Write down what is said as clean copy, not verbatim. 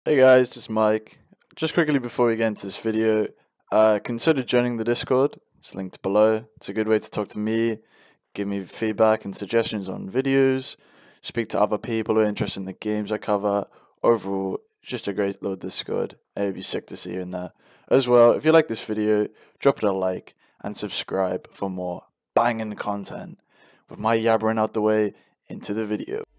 Hey guys, just Mike. Just quickly before we get into this video, consider joining the Discord. It's linked below. It's a good way to talk to me, give me feedback and suggestions on videos, speak to other people who are interested in the games I cover. Overall, it's just a great little Discord. It'd be sick to see you in there. As well, if you like this video, drop it a like and subscribe for more banging content. With my yabbering out the way, into the video.